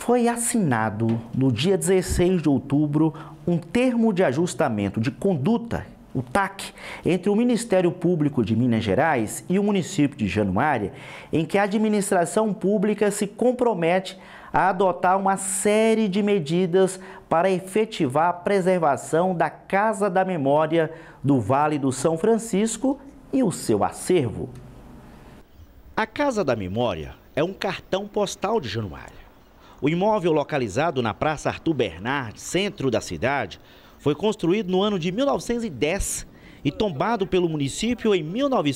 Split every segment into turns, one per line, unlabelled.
Foi assinado no dia 16 de outubro um termo de ajustamento de conduta, o TAC, entre o Ministério Público de Minas Gerais e o município de Januária, em que a administração pública se compromete a adotar uma série de medidas para efetivar a preservação da Casa da Memória do Vale do São Francisco e o seu acervo. A Casa da Memória é um cartão postal de Januária. O imóvel, localizado na Praça Arthur Bernardes, centro da cidade, foi construído no ano de 1910 e tombado pelo município em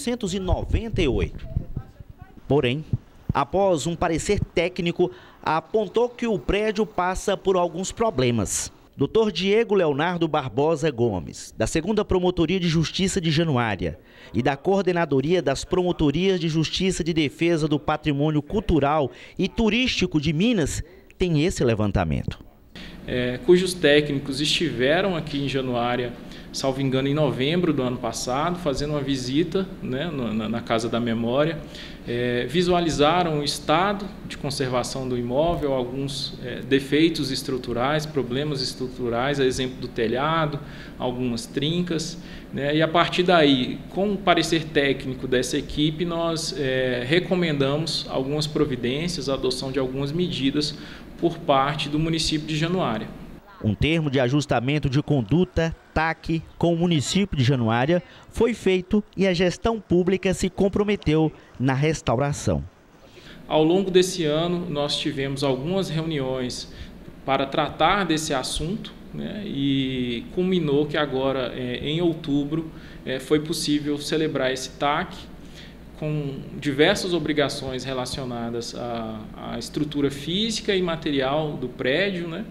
1998. Porém, após um parecer técnico, apontou que o prédio passa por alguns problemas. Dr. Diego Leonardo Barbosa Gomes, da 2ª Promotoria de Justiça de Januária e da Coordenadoria das Promotorias de Justiça de Defesa do Patrimônio Cultural e Turístico de Minas, tem esse levantamento.
Cujos técnicos estiveram aqui em Januária, salvo engano, em novembro do ano passado, fazendo uma visita, né, na Casa da Memória, visualizaram o estado de conservação do imóvel, alguns defeitos estruturais, problemas estruturais, a exemplo do telhado, algumas trincas, né, e a partir daí, com o parecer técnico dessa equipe, nós recomendamos algumas providências, a adoção de algumas medidas por parte do município de Januária.
Um termo de ajustamento de conduta, TAC, com o município de Januária foi feito e a gestão pública se comprometeu na restauração.
Ao longo desse ano, nós tivemos algumas reuniões para tratar desse assunto, né, e culminou que agora, em outubro, foi possível celebrar esse TAC, com diversas obrigações relacionadas à estrutura física e material do prédio, né?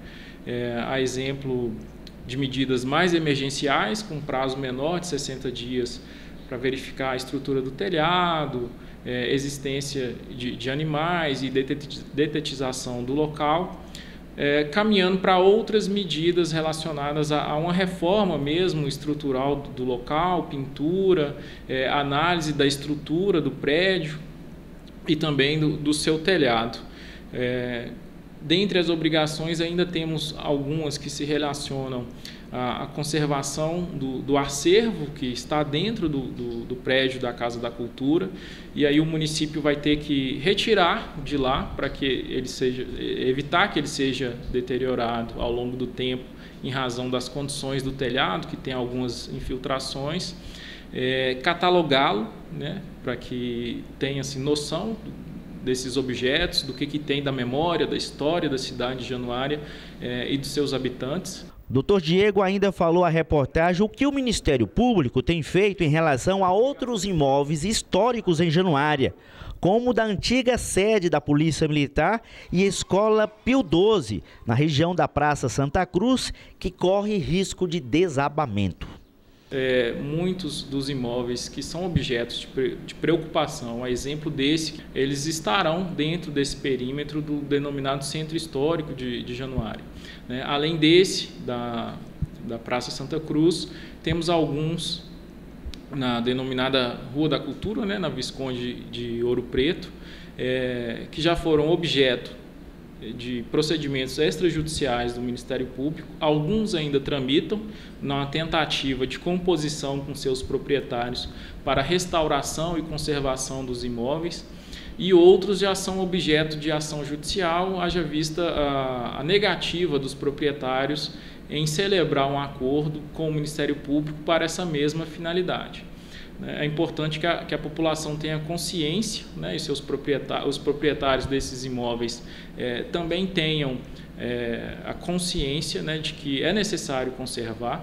A exemplo de medidas mais emergenciais, com prazo menor de 60 dias para verificar a estrutura do telhado, existência de animais e detetização do local, caminhando para outras medidas relacionadas a uma reforma mesmo estrutural do local, pintura, análise da estrutura do prédio e também do seu telhado. Dentre as obrigações ainda temos algumas que se relacionam à conservação do acervo que está dentro do prédio da Casa da Cultura, e aí o município vai ter que retirar de lá para que ele evitar que ele seja deteriorado ao longo do tempo em razão das condições do telhado, que tem algumas infiltrações, catalogá-lo, né, para que tenha-se noção desses objetos, do que tem da memória, da história da cidade de Januária e dos seus habitantes.
Dr. Diego ainda falou à reportagem o que o Ministério Público tem feito em relação a outros imóveis históricos em Januária, como o da antiga sede da Polícia Militar e Escola Pio XII, na região da Praça Santa Cruz, que corre risco de desabamento.
Muitos dos imóveis que são objetos de preocupação, a exemplo desse, eles estarão dentro desse perímetro do denominado Centro Histórico de Januária. Além desse, da Praça Santa Cruz, temos alguns na denominada Rua da Cultura, né, na Visconde de Ouro Preto, que já foram objeto de procedimentos extrajudiciais do Ministério Público. Alguns ainda tramitam na tentativa de composição com seus proprietários para restauração e conservação dos imóveis, e outros já são objeto de ação judicial, haja vista a negativa dos proprietários em celebrar um acordo com o Ministério Público para essa mesma finalidade. É importante que a população tenha consciência, né, e os proprietários desses imóveis também tenham a consciência, né, de que é necessário conservar.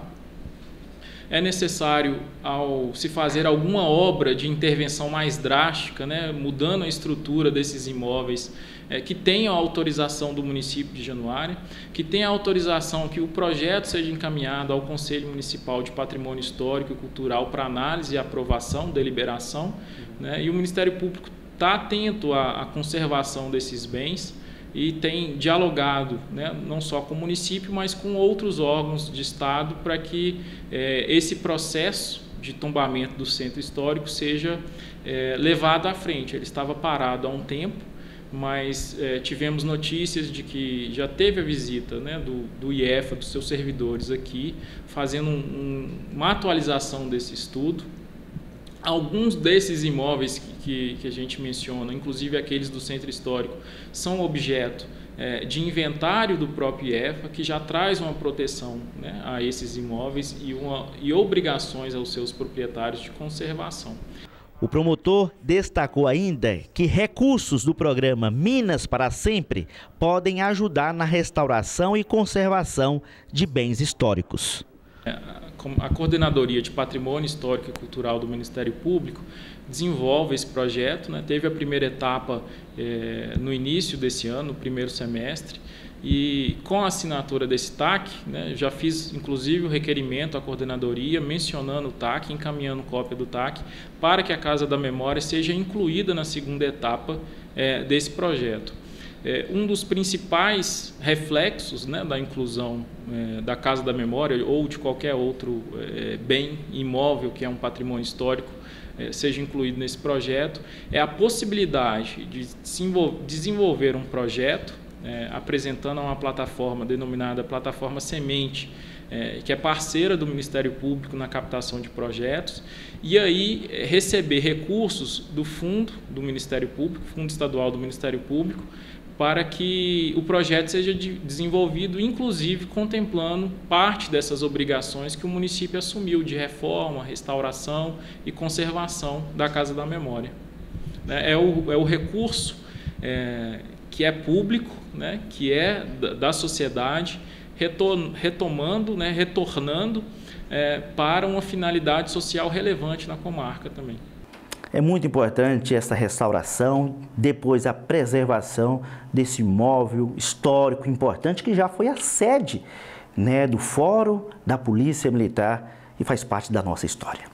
É necessário, ao se fazer alguma obra de intervenção mais drástica, né, mudando a estrutura desses imóveis, que tenha a autorização do município de Januária, que tenha a autorização que o projeto seja encaminhado ao Conselho Municipal de Patrimônio Histórico e Cultural para análise e aprovação, deliberação, né, e o Ministério Público está atento à conservação desses bens e tem dialogado, né, não só com o município, mas com outros órgãos de Estado para que esse processo de tombamento do centro histórico seja levado à frente. Ele estava parado há um tempo, mas tivemos notícias de que já teve a visita, né, do IEFA, dos seus servidores aqui, fazendo uma atualização desse estudo. Alguns desses imóveis que a gente menciona, inclusive aqueles do Centro Histórico, são objeto de inventário do próprio IEFA, que já traz uma proteção, né, a esses imóveis e obrigações aos seus proprietários de conservação.
O promotor destacou ainda que recursos do programa Minas para Sempre podem ajudar na restauração e conservação de bens históricos.
A Coordenadoria de Patrimônio Histórico e Cultural do Ministério Público desenvolve esse projeto, né? Teve a primeira etapa no início desse ano, no primeiro semestre, e com a assinatura desse TAC, né, já fiz inclusive o requerimento à Coordenadoria mencionando o TAC, encaminhando cópia do TAC, para que a Casa da Memória seja incluída na segunda etapa desse projeto. Um dos principais reflexos, né, da inclusão da Casa da Memória ou de qualquer outro bem imóvel que é um patrimônio histórico seja incluído nesse projeto é a possibilidade de desenvolver um projeto apresentando uma plataforma denominada Plataforma Semente, que é parceira do Ministério Público na captação de projetos, e aí receber recursos do fundo do Ministério Público, Fundo Estadual do Ministério Público, para que o projeto seja desenvolvido, inclusive contemplando parte dessas obrigações que o município assumiu de reforma, restauração e conservação da Casa da Memória. É o recurso que é público, né, que é da sociedade, retomando, né, retornando para uma finalidade social relevante na comarca também.
É muito importante essa restauração, depois a preservação desse imóvel histórico importante que já foi a sede, né, do Fórum da Polícia Militar e faz parte da nossa história.